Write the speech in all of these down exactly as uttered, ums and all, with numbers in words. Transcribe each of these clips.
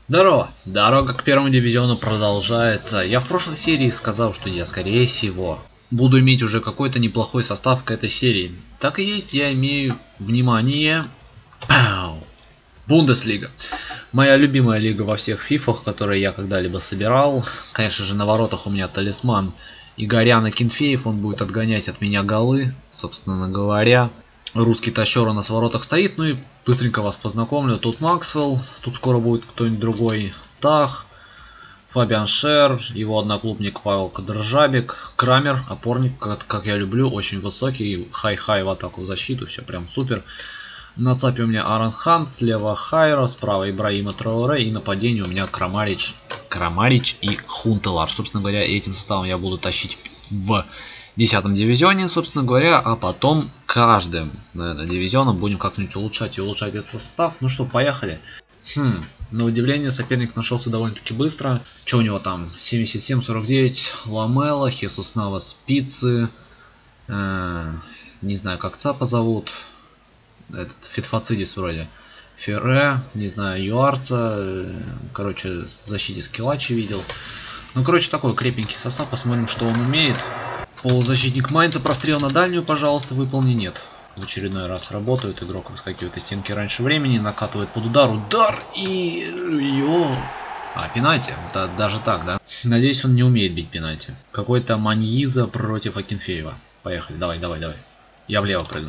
Здорово! Дорога к первому дивизиону продолжается. Я в прошлой серии сказал, что я скорее всего буду иметь уже какой-то неплохой состав к этой серии. Так и есть, я имею внимание. Пау! Бундеслига. Моя любимая лига во всех фифах, которые я когда-либо собирал. Конечно же, на воротах у меня талисман Игорян Акинфеев, он будет отгонять от меня голы, собственно говоря. Русский тащер у нас в воротах стоит, ну и быстренько вас познакомлю. Тут Максвелл, тут скоро будет кто-нибудь другой. Тах, Фабиан Шер, его одноклубник Павел Кадржабик, Крамер, опорник, как, как я люблю, очень высокий, хай-хай в атаку, в защиту, все прям супер. На цапе у меня Аарон Хант, слева Хайро, справа Ибраима Траоре, и нападение у меня Крамарич, Крамарич и Хунтелар. Собственно говоря, этим составом я буду тащить в десятом дивизионе, собственно говоря, а потом каждым, наверное, дивизионом будем как-нибудь улучшать и улучшать этот состав. Ну что, поехали. Хм, на удивление соперник нашелся довольно-таки быстро. Что у него там? семьдесят семь сорок девять, Ламела, Хесус Навас, Спицы, э, не знаю, как Цапа зовут, этот Фитфацидис вроде, Ферре, не знаю, Юарца, э, короче, в защите Скиллачи видел. Ну, короче, такой крепенький состав, посмотрим, что он умеет. Полузащитник Майнца, прострел на дальнюю, пожалуйста, выполни. Нет. В очередной раз работает, игрок выскакивает из стенки раньше времени, накатывает под удар, удар и... Йо. А, пенальти? Да, даже так, да? Надеюсь, он не умеет бить пенальти. Какой-то Маньиза против Акинфеева. Поехали, давай, давай, давай. Я влево прыгну.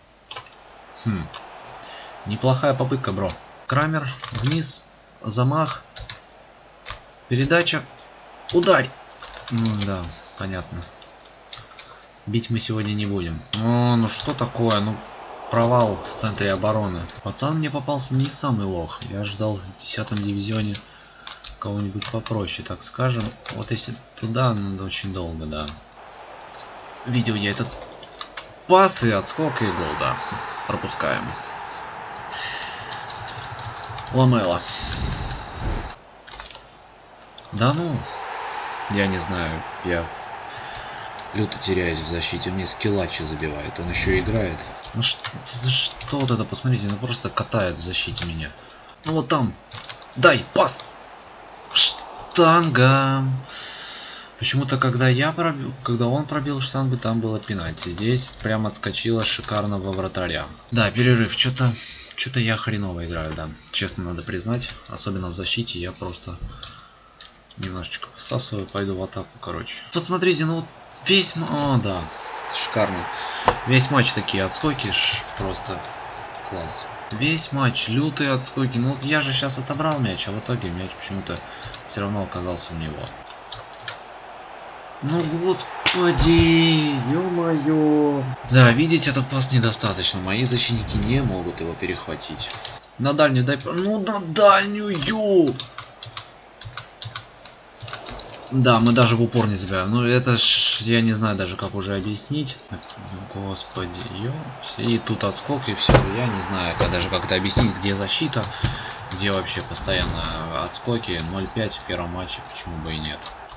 Хм. Неплохая попытка, бро. Крамер, вниз, замах, передача, ударь. Ну да, понятно. Бить мы сегодня не будем. О, ну что такое? Ну, провал в центре обороны. Пацан мне попался не самый лох. Я ждал в десятом дивизионе кого-нибудь попроще, так скажем. Вот если туда, ну, очень долго, да. Видел я этот пас и отскок, и гол, да. Пропускаем. Ламела. Да ну, я не знаю, я... люто теряюсь в защите, мне Скиллачи забивает, он еще играет. Ну что, что вот это, посмотрите, он просто катает в защите меня. Ну вот там, дай, пас! Штанга! Почему-то когда я пробил, когда он пробил штангу, там было пенальти. Здесь прям отскочила шикарного вратаря. Да, перерыв, что-то что-то я хреново играю, да. Честно надо признать, особенно в защите я просто немножечко посасываю, пойду в атаку, короче. Посмотрите, ну вот весь... О, да, шикарно. Весь матч такие отскоки, ш, просто класс. Весь матч лютые отскоки. Ну вот я же сейчас отобрал мяч, а в итоге мяч почему-то все равно оказался у него. Ну господи, ё-моё. Да, видеть этот пас недостаточно. Мои защитники не могут его перехватить. На дальнюю дай... Ну на дальнюю! Да, мы даже в упор не забиваем. Ну это ж, я не знаю даже как уже объяснить. Господи, ё. И тут отскок и все. Я не знаю даже как это объяснить, где защита, где вообще постоянно отскоки. ноль пять в первом матче, почему бы и нет.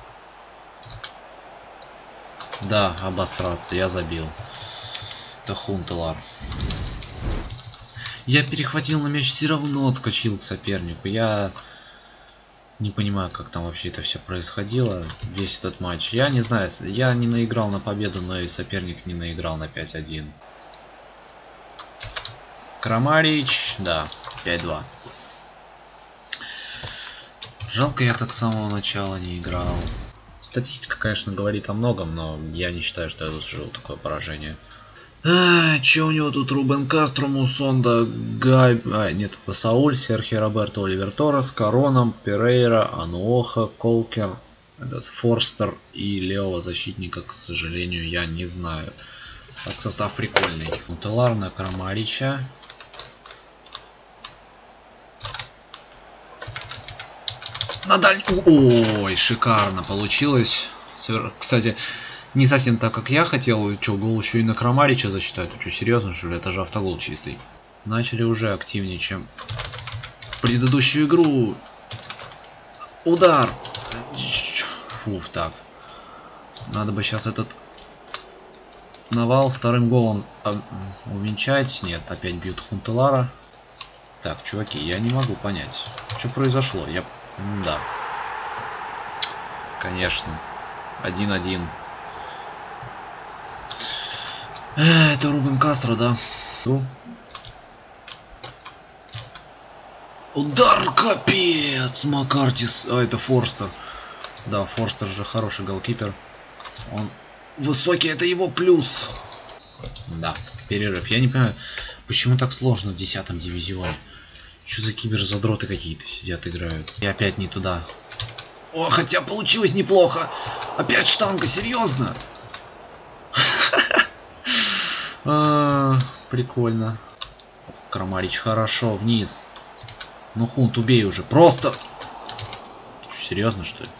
Да, обосраться, я забил. Это Хунтелар. Я перехватил на мяч, все равно отскочил к сопернику. Я... не понимаю, как там вообще это все происходило, весь этот матч. Я не знаю, я не наиграл на победу, но и соперник не наиграл на пять один. Крамарич, да, пять два. Жалко, я так с самого начала не играл. Статистика, конечно, говорит о многом, но я не считаю, что я заслужил такое поражение. А, че у него тут? Рубен Кастро, Мусонда, Гай... А, нет, это Сауль, Серхио Роберто, Оливер Торрес, Короном, Перейра, Ануоха, Колкер, этот Форстер и левого защитника, к сожалению, я не знаю. Так, состав прикольный. Хунтелар на Крамарича. На дальнюю... Ой, шикарно получилось. Кстати... не совсем так, как я хотел. И что, гол еще и на Крамарича засчитать? Что, серьезно, что ли? Это же автогол чистый. Начали уже активнее, чем предыдущую игру. Удар. Фуф, так. Надо бы сейчас этот навал вторым голом увенчать. Нет, опять бьют Хунтелара. Так, чуваки, я не могу понять, что произошло. Я... Да. Конечно. один-один. Э, это Рубен Кастро, да? Ну. Удар, капец! Маккартис. А, это Форстер. Да, Форстер же хороший голкипер. Он высокий, это его плюс. Да, перерыв. Я не понимаю, почему так сложно в десятом дивизионе. Что за киберзадроты какие-то сидят, играют. И опять не туда. О, хотя получилось неплохо. Опять штанга, серьезно? Прикольно. Крамарич хорошо, вниз. Ну, Хунт, убей уже. Просто. Серьезно, что ли?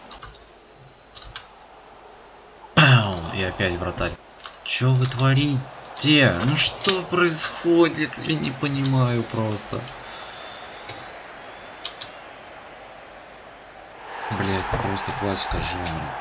И опять вратарь. Что вы творите? Ну что происходит? Я не понимаю просто. Блять, просто классика жанра.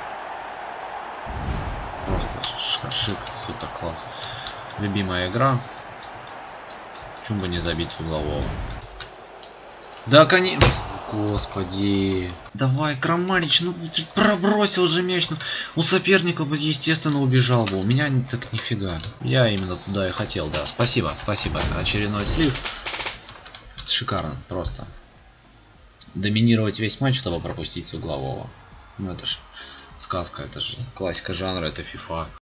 Просто шик, супер класс. Любимая игра. Чему бы не забить с углового. Да, конечно. Господи. Давай, Крамарич, ну пробросил же мяч. Ну, у соперника бы, естественно, убежал бы. У меня так нифига. Я именно туда и хотел, да. Спасибо, спасибо. Очередной слив. Шикарно, просто. Доминировать весь матч, чтобы пропустить с углового. Ну это ж сказка, это же классика жанра, это FIFA.